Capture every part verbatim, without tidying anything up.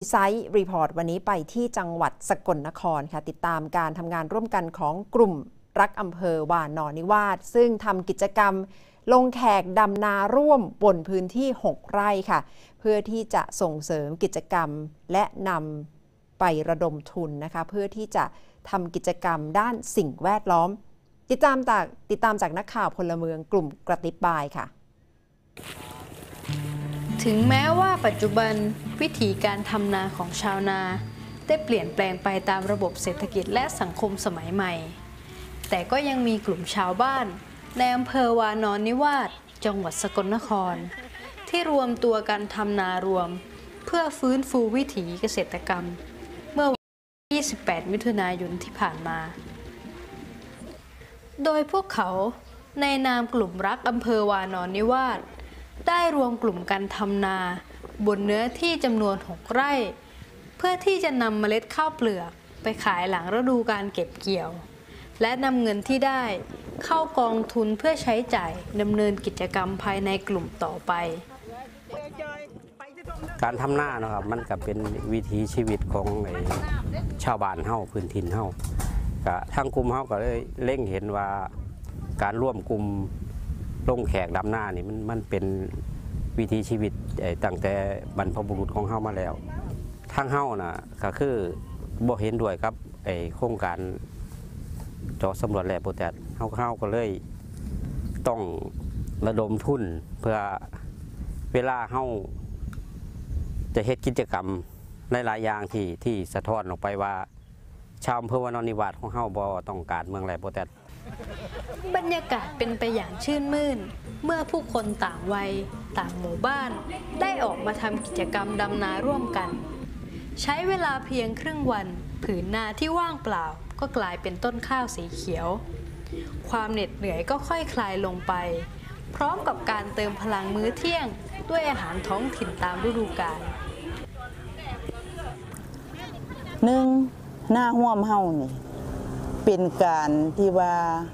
ไซต์รีพอร์ตวันนี้ไปที่จังหวัดสกลนครค่ะติดตามการทำงานร่วมกันของกลุ่มรักอำเภอวานอนนิวาสซึ่งทำกิจกรรมลงแขกดำนาร่วมบนพื้นที่หกไร่ค่ะเพื่อที่จะส่งเสริมกิจกรรมและนำไประดมทุนนะคะเพื่อที่จะทำกิจกรรมด้านสิ่งแวดล้อมติดตามจากติดตามจากนักข่าวพลเมืองกลุ่มกระติบบายค่ะถึงแม้ว่าปัจจุบันวิธีการทำนาของชาวนาได้เปลี่ยนแปลงไปตามระบบเศรษฐกิจและสังคมสมัยใหม่แต่ก็ยังมีกลุ่มชาวบ้านในอำเภอวานอนนิวาสจังหวัดสกลนครที่รวมตัวกันทำนารวมเพื่อฟื้นฟูวิถีเกษตรกรรมเมื่อวันที่ยี่สิบแปดมิถุนายนที่ผ่านมาโดยพวกเขาในนามกลุ่มรักอำเภอวานอนนิวาสได้รวมกลุ่มกันทำนาบนเนื้อที่จำนวนหกไร่เพื่อที่จะนำเมล็ดข้าวเปลือกไปขายหลังฤดูการเก็บเกี่ยวและนำเงินที่ได้เข้ากองทุนเพื่อใช้จ่ายดำเนินกิจกรรมภายในกลุ่มต่อไปการทำนาเนาะครับมันก็เป็นวิถีชีวิตของชาวบ้านเฮาพื้นถิ่นเฮาก็ทางกลุ่มเฮาก็เลยเล็งเห็นว่าการร่วมกลุ่มลงแขกดำนานี่มันมันเป็นวิถีชีวิตตั้งแต่บรรพบุรุษของเฮามาแล้วทางเฮาน่ะก็คือบ่เห็นด้วยครับไอ้โครงการเจาะสำรวจแร่โพแทสเฮาเฮาก็เลยต้องระดมทุนเพื่อเวลาเฮาจะเฮ็ดกิจกรรมหลายๆอย่างที่ที่สะท้อนออกไปว่าชาวอำเภอวานอนนิวาสของเฮาบ่ต้องการเมืองแร่โพแทสบรรยากาศเป็นไปอย่างชื่นมื่นเมื่อผู้คนต่างวัยต่างหมู่บ้านได้ออกมาทำกิจกรรมดำนาร่วมกันใช้เวลาเพียงครึ่งวันผืนนาที่ว่างเปล่าก็กลายเป็นต้นข้าวสีเขียวความเหน็ดเหนื่อยก็ค่อยคลายลงไปพร้อมกับการเติมพลังมื้อเที่ยงด้วยอาหารท้องถิ่นตามฤดูกาลหนึ่งหน้าห่วมเฮานี่เป็นการที่ว่า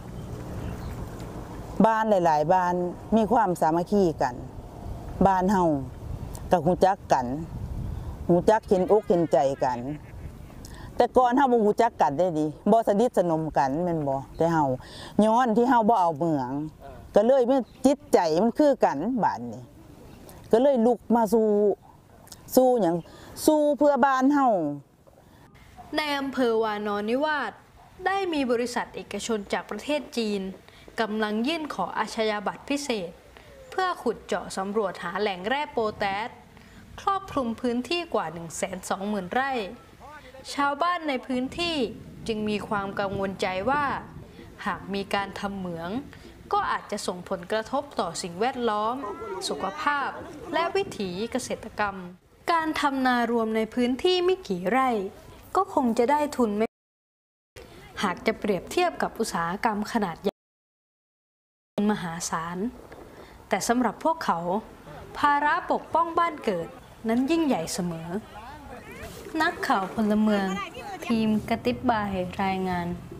บ้านหลายๆบ้านมีความสามัคคีกันบ้านเฮากับหูจักกันหูจักเห็นอกเห็นใจกันแต่ก่อนเฮาบ่หูจักกันได้ดิบ่สนิทสนมกันแม่นบ่แต่เฮาย้อนที่เฮาบ่เอาเมืองก็เลยมันจิตใจมันคือกันบ้านนี้ก็เลยลุกมาสู้สู้หยังสู้เพื่อบ้านเฮาในอำเภอวานอนนิวาสได้มีบริษัทเอกชนจากประเทศจีนกำลังยื่นขออาชญาบัตรพิเศษเพื่อขุดเจาะสำรวจหาแหล่งแร่โพแทสครอบคลุมพื้นที่กว่า หนึ่งแสนสองหมื่น ไร่ชาวบ้านในพื้นที่จึงมีความกังวลใจว่าหากมีการทำเหมืองก็อาจจะส่งผลกระทบต่อสิ่งแวดล้อมสุขภาพและวิถีเกษตรกรรมการทำนารวมในพื้นที่ไม่กี่ไร่ก็คงจะได้ทุนไม่หากจะเปรียบเทียบกับอุตสาหกรรมขนาดใหญ่มหาศาลแต่สำหรับพวกเขาภาระปกป้องบ้านเกิดนั้นยิ่งใหญ่เสมอนักข่าวพลเมืองทีมกระติบบายรายงาน